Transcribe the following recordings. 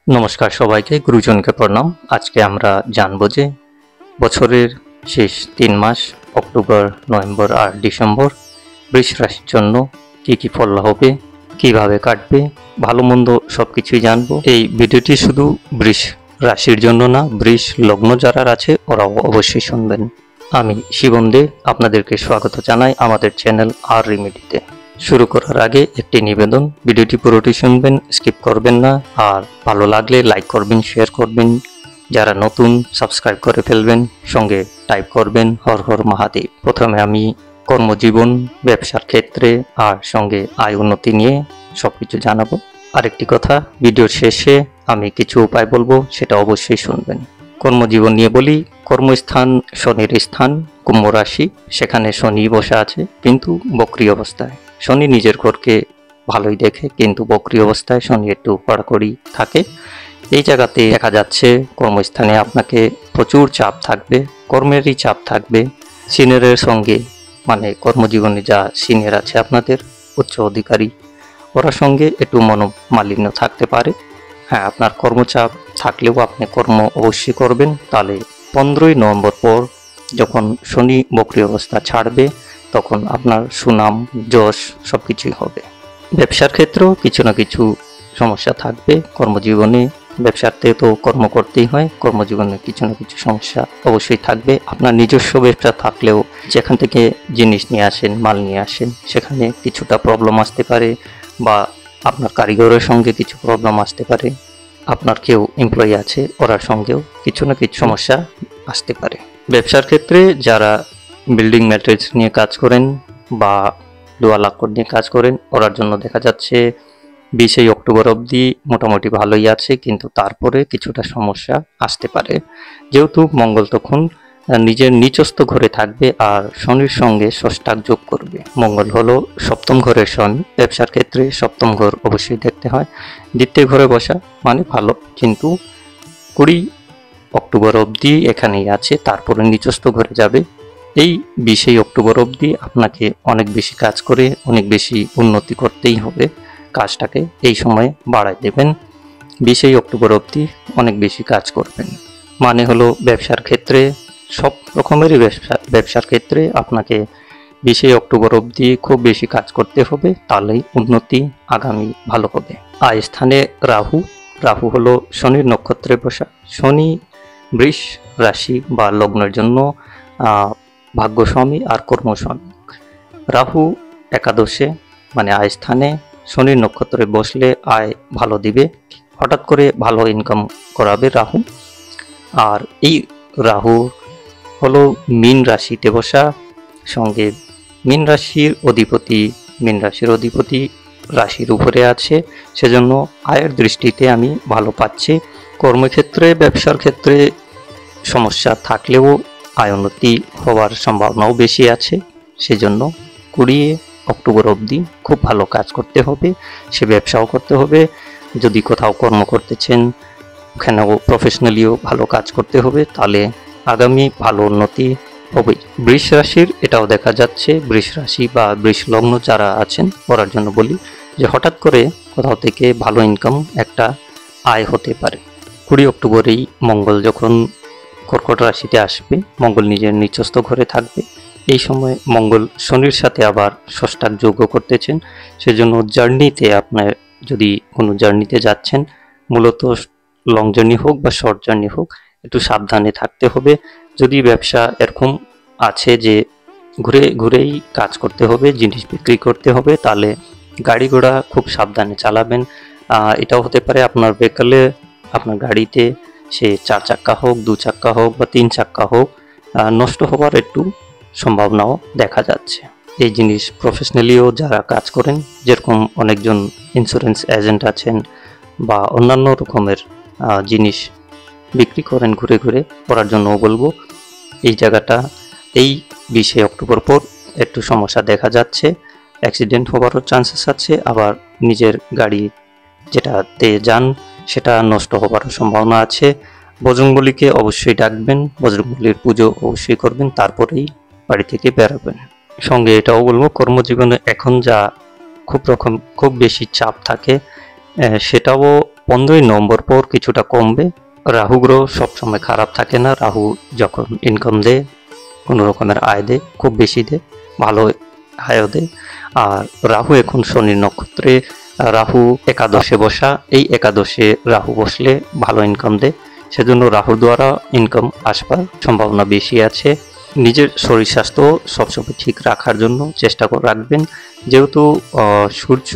নমস্কার সবাইকে, গুরুজনকে প্রণাম। আজকে আমরা জানবো যে বছরের শেষ 3 মাস অক্টোবর, নভেম্বর আর ডিসেম্বর বৃষ রাশির জন্য কি কি ফল হবে, কিভাবে কাটবে, ভালো মন্দ সবকিছুই জানবো। এই ভিডিওটি শুধু বৃষ রাশির জন্য না, বৃষ লগ্ন যারা আছে ওরাও অবশ্যই শুনবেন। আমি শিবম দে আপনাদেরকে স্বাগত জানাই আমাদের চ্যানেল আর রেমেডিতে। শুরু করার আগে একটি নিবেদন, ভিডিওটি পুরোটি শুনবেন, স্কিপ করবেন না। আর ভালো লাগলে লাইক করবেন, শেয়ার করবেন, যারা নতুন সাবস্ক্রাইব করে ফেলবেন, সঙ্গে টাইপ করবেন হর হর মহাদেব। প্রথমে আমি কর্মজীবন, ব্যবসার ক্ষেত্রে আর সঙ্গে আয় উন্নতি নিয়ে সবকিছু জানাবো। আরেকটি কথা, ভিডিওর শেষে আমি কিছু উপায় বলবো, সেটা অবশ্যই শুনবেন। কর্মজীবন নিয়ে বলি, কর্মস্থান শনির স্থান কুম্ভ রাশি, সেখানে শনি বসে আছে কিন্তু বক্রী অবস্থায়। শনি নিজের ঘরকে ভালোই দেখে, কিন্তু বক্রী অবস্থায় শনি একটু কড়াকড়ি থাকে। এই জায়গাতে দেখা যাচ্ছে কর্মস্থানে আপনাকে প্রচুর চাপ থাকবে, কর্মেরই চাপ থাকবে। সিনিয়রের সঙ্গে, মানে কর্মজীবনে যা সিনিয়র আছে আপনাদের উচ্চ অধিকারী, ওরা সঙ্গে একটু মনোমালিন্য থাকতে পারে। হ্যাঁ, আপনার কর্মচাপ থাকলেও আপনি কর্ম অবশ্যই করবেন। তাহলে 15ই নভেম্বর পর যখন শনি বক্রী অবস্থা ছাড়বে, তখন আপনার সুনাম, যশ সবকিছুই হবে। ব্যবসার ক্ষেত্রেও কিছু না কিছু সমস্যা থাকবে কর্মজীবনে। ব্যবসাতে তো কর্ম করতেই হয়, কর্মজীবনে কিছু না কিছু সমস্যা অবশ্যই থাকবে। আপনার নিজস্ব ব্যবসা থাকলেও যেখান থেকে জিনিস নিয়ে আসেন, মাল নিয়ে আসেন, সেখানে কিছুটা প্রবলেম আসতে পারে, বা আপনার কারিগরের সঙ্গে কিছু প্রবলেম আসতে পারে। আপনার কেউ এমপ্লয়ি আছে, ওরার সঙ্গেও কিছু না কিছু সমস্যা আসতে পারে। ব্যবসার ক্ষেত্রে যারা বিল্ডিং ম্যাটেরিয়ালস নিয়ে কাজ করেন বা লোহা লাক্কড় নিয়ে কাজ করেন, ওরার জন্য দেখা যাচ্ছে 20 অক্টোবর অবধি মোটামুটি ভালোই আছে, কিন্তু তারপরে কিছুটা সমস্যা আসতে পারে। যেহেতু মঙ্গল তখন নিজের নিচস্থ ঘরে থাকবে আর শনির সঙ্গে ষষ্ঠাক যোগ করবে। মঙ্গল হলো সপ্তম ঘরের শনি, ব্যবসার ক্ষেত্রে সপ্তম ঘর অবশ্যই দেখতে হয়। দ্বিতীয় ঘরে বসা মানে ভালো, কিন্তু 20 অক্টোবর অবধি এখানেই আছে, তারপরে নিচস্থ ঘরে যাবে। এই 20 অক্টোবর অবধি আপনাকে অনেক বেশি কাজ করে অনেক বেশি উন্নতি করতেই হবে, কাজটাকে এই সময় বাড়ায় দেবেন। 20 অক্টোবর অবধি অনেক বেশি কাজ করবেন, মানে হলো ব্যবসার ক্ষেত্রে, সব রকমেরই ব্যবসার ক্ষেত্রে আপনাকে 20 অক্টোবর অবধি খুব বেশি কাজ করতে হবে, তাহলেই উন্নতি আগামী ভালো হবে। আয় স্থানে রাহু, রাহু হলো শনির নক্ষত্রে বসা। শনি বৃষ রাশি বা লগ্নের জন্য ভাগ্যস্বামী আর কর্মস্বামী। রাহু একাদশে মানে আয় স্থানে শনির নক্ষত্রে বসলে আয় ভালো দিবে, হঠাৎ করে ভালো ইনকাম করাবে রাহু। আর এই রাহু হলো মীন রাশিতে বসা, সঙ্গে মীন রাশির অধিপতি রাশির উপরে আছে, সেজন্য আয়ের দৃষ্টিতে আমি ভালো পাচ্ছি। কর্মক্ষেত্রে, ব্যবসার ক্ষেত্রে সমস্যা থাকলেও আয় উন্নতি হওয়ার সম্ভাবনাও বেশি আছে। সেজন্য 20 অক্টোবর অবধি খুব ভালো কাজ করতে হবে, সে ব্যবসাও করতে হবে। যদি কোথাও কর্ম করতেছেন, ওখানেও প্রফেশনালিও ভালো কাজ করতে হবে, তাহলে আগামী ভালো উন্নতি হবে। বৃষ রাশির এটাও দেখা যাচ্ছে, বৃষ রাশি বা বৃষ লগ্ন যারা আছেন ওরার জন্য বলি যে হঠাৎ করে কোথাও থেকে ভালো ইনকাম একটা আয় হতে পারে। 20 অক্টোবরেই মঙ্গল যখন কর্কট রাশিতে আসবে, মঙ্গল নিজের নিচস্থ ঘরে থাকবে। এই সময় মঙ্গল শনির সাথে আবার ষষ্ঠাক যোগ করতেছেন, সেজন্য জার্নিতে আপনার, যদি কোনো জার্নিতে যাচ্ছেন, মূলত লং জার্নি হোক বা শর্ট জার্নি হোক, একটু সাবধানে থাকতে হবে। যদি ব্যবসা এরকম আছে যে ঘুরে ঘুরেই কাজ করতে হবে, জিনিস বিক্রি করতে হবে, তাহলে গাড়ি ঘোড়া খুব সাবধানে চালাবেন। এটাও হতে পারে আপনার ভেহিকলে, আপনার গাড়িতে, সে 4 চাক্কা হোক, 2 চাক্কা হোক বা 3 চাক্কা হোক, নষ্ট হওয়ার একটু সম্ভাবনাও দেখা যাচ্ছে। এই জিনিস প্রফেশনালিও যারা কাজ করেন, যেরকম অনেকজন ইন্স্যুরেন্স এজেন্ট আছেন বা অন্যান্য রকমের জিনিস বিক্রি করেন ঘুরে ঘুরে, করার জন্যও বলবো। এই জায়গাটা এই 20 অক্টোবর পর একটু সমস্যা দেখা যাচ্ছে, অ্যাক্সিডেন্ট হওয়ারও চান্সেস আছে, আবার নিজের গাড়ি যেটাতে যান সেটা নষ্ট হওয়ারও সম্ভাবনা আছে। বজরংবলীকে অবশ্যই ডাকবেন, বজরংবলীর পুজো অবশ্যই করবেন, তারপরেই বাড়ি থেকে বেরোবেন। সঙ্গে এটাও বলবো, কর্মজীবনে এখন যা খুব বেশি চাপ থাকে, সেটাও 15ই নভেম্বর পর কিছুটা কমবে। রাহু গ্রহ সবসময় খারাপ থাকে না। রাহু যখন ইনকাম দেয়, কোনো রকমের আয় দেয়, খুব বেশি দেয়, ভালো আয়ও দেয়। আর রাহু এখন শনির নক্ষত্রে, রাহু একাদশে বসা, এই একাদশে রাহু বসলে ভালো ইনকাম দেয়। সেজন্য রাহুর দ্বারা ইনকাম আসবার সম্ভাবনা বেশি আছে। নিজের শরীর স্বাস্থ্য সবসময় ঠিক রাখার জন্য চেষ্টা করে রাখবেন। যেহেতু সূর্য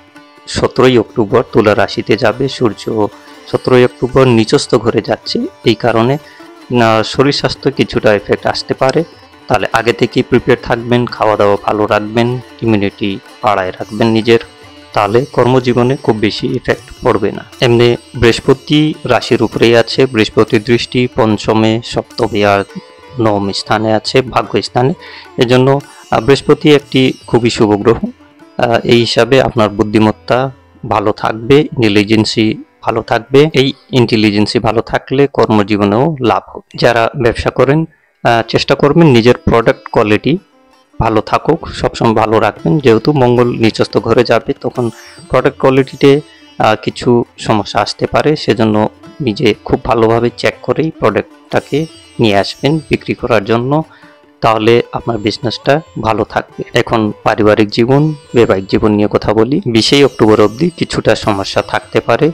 17ই অক্টোবর তুলা রাশিতে যাবে, সূর্য 17ই অক্টোবর নিচস্থ ঘরে যাচ্ছে, এই কারণে শরীর স্বাস্থ্য কিছুটা এফেক্ট আসতে পারে। তাহলে আগে থেকে প্রিপেয়ার থাকবেন, খাওয়া দাওয়া ভালো রাখবেন, ইমিউনিটি বাড়ায় রাখবেন নিজের, তাহলে কর্মজীবনে খুব বেশি ইফেক্ট পড়বে না। এমনি বৃহস্পতি রাশির উপরেই আছে, বৃহস্পতির দৃষ্টি পঞ্চমে, সপ্তমে আর নবম স্থানে আছে, ভাগ্য স্থানে। এজন্য বৃহস্পতি একটি খুবই শুভ গ্রহ। এই হিসাবে আপনার বুদ্ধিমত্তা ভালো থাকবে, ইন্টেলিজেন্সি ভালো থাকবে। এই ইন্টেলিজেন্সি ভালো থাকলে কর্মজীবনেও লাভ হবে। যারা ব্যবসা করেন চেষ্টা করবেন নিজের প্রোডাক্ট কোয়ালিটি ভালো থাকুক, সবসময় ভালো রাখবেন। যেহেতু মঙ্গল নিচস্থ ঘরে যাবে, তখন প্রোডাক্ট কোয়ালিটিতে কিছু সমস্যা আসতে পারে। সেজন্য নিজে খুব ভালোভাবে চেক করেই প্রোডাক্টটাকে নিয়ে আসবেন বিক্রি করার জন্য, তাহলে আপনার বিজনেসটা ভালো থাকবে। এখন পারিবারিক জীবন, বৈবাহিক জীবন নিয়ে কথা বলি। 20 অক্টোবর অবধি কিছুটা সমস্যা থাকতে পারে,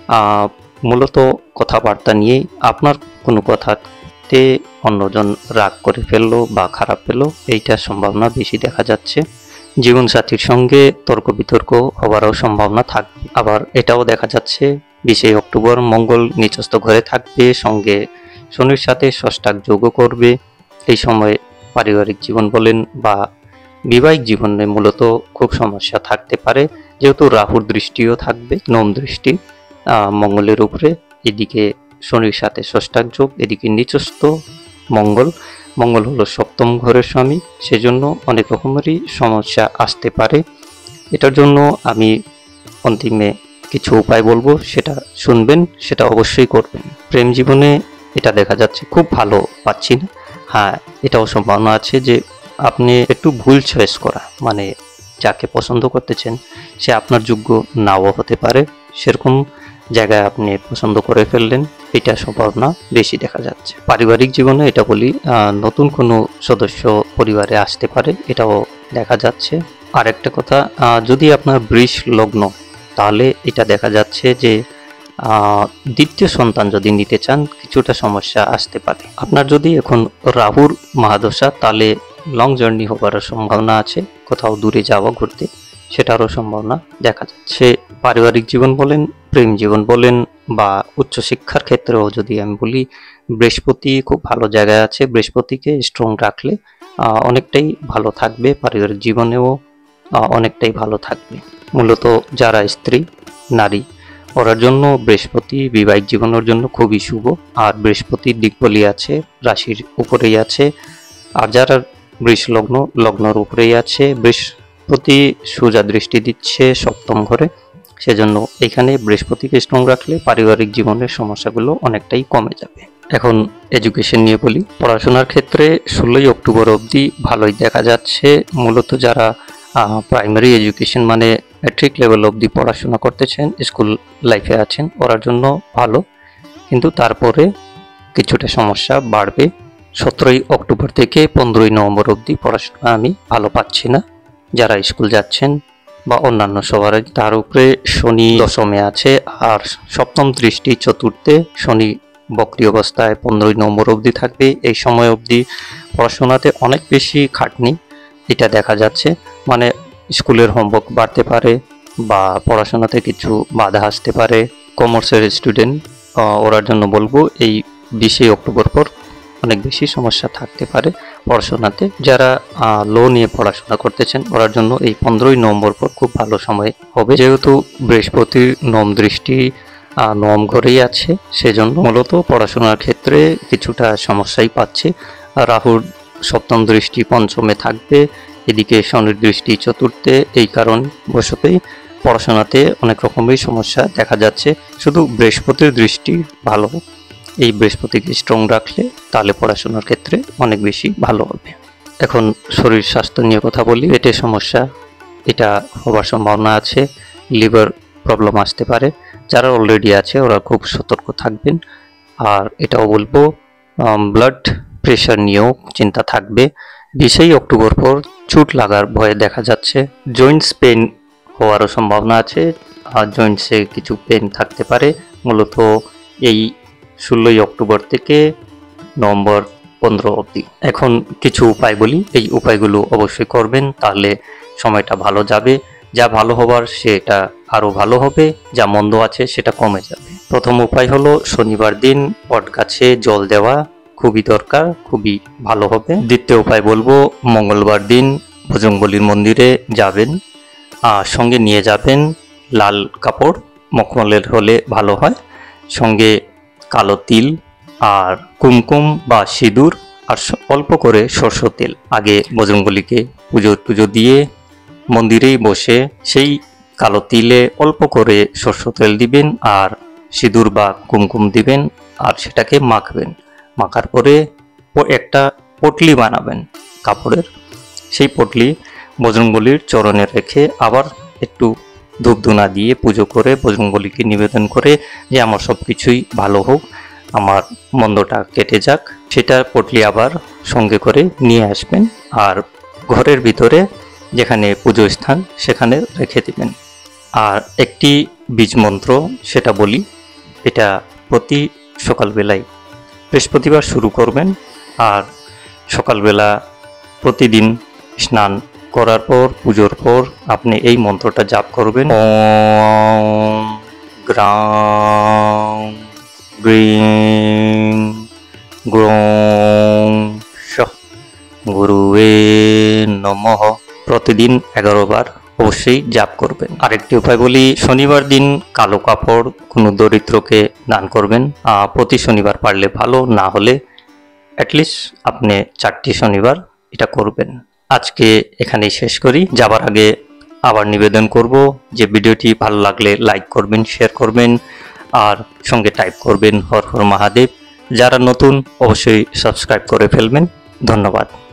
মূলত কথাবার্তা নিয়েই। আপনার কোনো কথাতে অন্যজন রাগ করে ফেললো বা খারাপ পেলো, এইটার সম্ভাবনা বেশি দেখা যাচ্ছে। জীবনসাথীর সঙ্গে তর্ক বিতর্ক হওয়ারও সম্ভাবনা থাকবে। আবার এটাও দেখা যাচ্ছে 20 অক্টোবর মঙ্গল নিচস্থ ঘরে থাকবে, সঙ্গে শনির সাথে ষষ্ঠাক যোগও করবে। এই সময় পারিবারিক জীবন বলেন বা বৈবাহিক জীবনে মূলত খুব সমস্যা থাকতে পারে, যেহেতু রাহুর দৃষ্টিও থাকবে, নম দৃষ্টি মঙ্গলের উপরে। এদিকে শনির সাথে ষষ্ঠাক যোগ, এদিকে নিচস্থ মঙ্গল। মঙ্গল হলো সপ্তম ঘরের স্বামী, সেজন্য অনেক রকমেরই সমস্যা আসতে পারে। এটার জন্য আমি অন্তিমে কিছু উপায় বলবো, সেটা শুনবেন, সেটা অবশ্যই করবেন। প্রেম জীবনে এটা দেখা যাচ্ছে খুব ভালো পাচ্ছি না। হ্যাঁ, এটাও সম্ভাবনা আছে যে আপনি একটু ভুল চয়েস করা, মানে যাকে পছন্দ করতেছেন সে আপনার যোগ্য নাও হতে পারে, সেরকম জায়গায় আপনি পছন্দ করে ফেললেন, এটা সম্ভাবনা বেশি দেখা যাচ্ছে। পারিবারিক জীবনে এটা বলি, নতুন কোনো সদস্য পরিবারে আসতে পারে, এটাও দেখা যাচ্ছে। আর একটা কথা, যদি আপনার বৃষ লগ্ন, তাহলে এটা দেখা যাচ্ছে যে দ্বিতীয় সন্তান যদি নিতে চান কিছুটা সমস্যা আসতে পারে। আপনার যদি এখন রাহুর মহাদশা, তাহলে লং জার্নি হবার সম্ভাবনা আছে, কোথাও দূরে যাওয়া ঘুরতে, সেটারও সম্ভাবনা দেখা যাচ্ছে। পারিবারিক জীবন বলেন, প্রেম জীবন বলেন বা উচ্চশিক্ষার ক্ষেত্রেও যদি আমি বলি, বৃহস্পতি খুব ভালো জায়গায় আছে। বৃহস্পতিকে স্ট্রং রাখলে অনেকটাই ভালো থাকবে, পারিবারিক জীবনেও অনেকটাই ভালো থাকবে। মূলত যারা স্ত্রী নারী, ওরার জন্য বৃহস্পতি বৈবাহিক জীবনের জন্য খুবই শুভ। আর বৃহস্পতির দিকবলি আছে, রাশির উপরেই আছে। আর যারা বৃষ লগ্ন, লগ্নের উপরেই আছে, বৃহস্পতি সোজা দৃষ্টি দিচ্ছে সপ্তম ঘরে, সেজন্য এখানে বৃহস্পতিকে স্ট্রং রাখলে পারিবারিক জীবনের সমস্যাগুলো অনেকটাই কমে যাবে। এখন এডুকেশন নিয়ে বলি। পড়াশোনার ক্ষেত্রে 16 অক্টোবর অবধি ভালোই দেখা যাচ্ছে। মূলত যারা প্রাইমারি এডুকেশন মানে ম্যাট্রিক লেভেল অবধি পড়াশোনা করতেছেন, স্কুল লাইফে আছেন, ওরার জন্য ভালো, কিন্তু তারপরে কিছুটা সমস্যা বাড়বে। 17 অক্টোবর থেকে 15 নভেম্বর অবধি পড়াশোনা আমি ভালো পাচ্ছি না। যারা স্কুল যাচ্ছেন বা অন্যান্য সবার, তার উপরে শনি দশমে আছে, আর সপ্তম দৃষ্টি চতুর্থে, শনি বক্রী অবস্থায় 15 নভেম্বর অবধি থাকবে। এই সময় অবধি পড়াশোনাতে অনেক বেশি খাটনি এটা দেখা যাচ্ছে, মানে স্কুলের হোমওয়ার্ক বাড়তে পারে বা পড়াশোনাতে কিছু বাধা আসতে পারে। কমার্সের স্টুডেন্ট ওরার জন্য বলবো এই 20 অক্টোবর পর অনেক বেশি সমস্যা থাকতে পারে পড়াশোনাতে। যারা লো নিয়ে পড়াশোনা করতেছেন ওরার জন্য এই 15 নভেম্বর পর খুব ভালো সময় হবে, যেহেতু বৃহস্পতির নম দৃষ্টি নবম ঘরেই আছে, সেজন্য মূলত পড়াশোনার ক্ষেত্রে কিছুটা সমস্যাই পাচ্ছে। রাহুর সপ্তম দৃষ্টি পঞ্চমে থাকবে, এদিকে শনির দৃষ্টি চতুর্থে, এই কারণ বশতই পড়াশোনাতে অনেক রকমের সমস্যা দেখা যাচ্ছে। শুধু বৃহস্পতির দৃষ্টি ভালো, এই বৃহস্পতিকে স্ট্রং রাখলে তাহলে পড়াশোনার ক্ষেত্রে অনেক বেশি ভালো হবে। এখন শরীর স্বাস্থ্য নিয়ে কথা বলি। পেটের সমস্যা এটা হবার সম্ভাবনা আছে, লিভার প্রবলেম আসতে পারে। যারা অলরেডি আছে ওরা খুব সতর্ক থাকবেন। আর এটাও বলবো ব্লাড প্রেশার নিয়েও চিন্তা থাকবে। 20 অক্টোবর পর চোট লাগার ভয়ে দেখা যাচ্ছে। জয়েন্টস পেন হওয়ারও সম্ভাবনা আছে, আর জয়েন্টসে কিছু পেন থাকতে পারে। মূলত এই 16 অক্টোবর থেকে নভেম্বর 15 অবধি। এখন কিছু উপায় বলি, এই উপায়গুলো অবশ্যই করবেন, তাহলে সময়টা ভালো যাবে। যা ভালো হবার সেটা আরো ভালো হবে, যা মন্দ আছে সেটা কমে যাবে। প্রথম উপায় হলো শনিবার দিন বট গাছে জল দেওয়া, খুবই দরকার, খুবই ভালো হবে। দ্বিতীয় উপায় বলবো, মঙ্গলবার দিন বজরংবলীর মন্দিরে যাবেন, আর সঙ্গে নিয়ে যাবেন লাল কাপড়, মখমলের হলে ভালো হয়, সঙ্গে কালো তিল আর কুমকুম বা সিঁদুর, আর অল্প করে সরষের তেল। আগে বজরংবলীকে পুজো দিয়ে মন্দিরেই বসে সেই কালো তিলে অল্প করে সরষের তেল দিবেন আর সিঁদুর বা কুমকুম দিবেন, আর সেটাকে মাখবেন। মাখার পরে একটা পটলি বানাবেন কাপড়ের। সেই পটলি বজরংবলীর চরণে রেখে আবার একটু ধূপধুনা দিয়ে পুজো করে বজরংবলীকে নিবেদন করে যে আমার সব কিছুই ভালো হোক, আমার মন্দটা কেটে যাক। সেটা পটলি আবার সঙ্গে করে নিয়ে আসবেন আর ঘরের ভিতরে যেখানে পুজো স্থান সেখানে রেখে দিবেন। আর একটি বীজ মন্ত্র সেটা বলি, এটা প্রতি সকালবেলায় বৃহস্পতিবার শুরু করবেন, আর সকালবেলা প্রতিদিন স্নান করার পর পুজোর পর আপনি এই মন্ত্রটা জাপ করবেন। ওম গ্রাম গ্রিং গ্রোং শঃ গুরুয়ে নমঃ। প্রতিদিন 11 বার অবশ্যই জাপ করবেন। আরেকটি উপায় বলি, শনিবার দিন কালো কাপড় কোনো দরিদ্রকে দান করবেন। প্রতি শনিবার পারলে ভালো, না হলে অ্যাটলিস্ট আপনি 4টি শনিবার এটা করবেন। আজকে এখানেই শেষ করি। যাবার আগে আবার নিবেদন করব যে ভিডিওটি ভালো লাগলে লাইক করবেন, শেয়ার করবেন, আর সঙ্গে টাইপ করবেন হর হর মহাদেব। যারা নতুন অবশ্যই সাবস্ক্রাইব করে ফেলবেন। ধন্যবাদ।